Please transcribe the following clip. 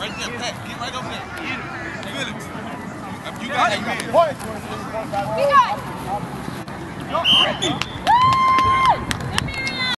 Right there, Pat. Get right over there. Get him. Feel it. You got it. Point. We got it.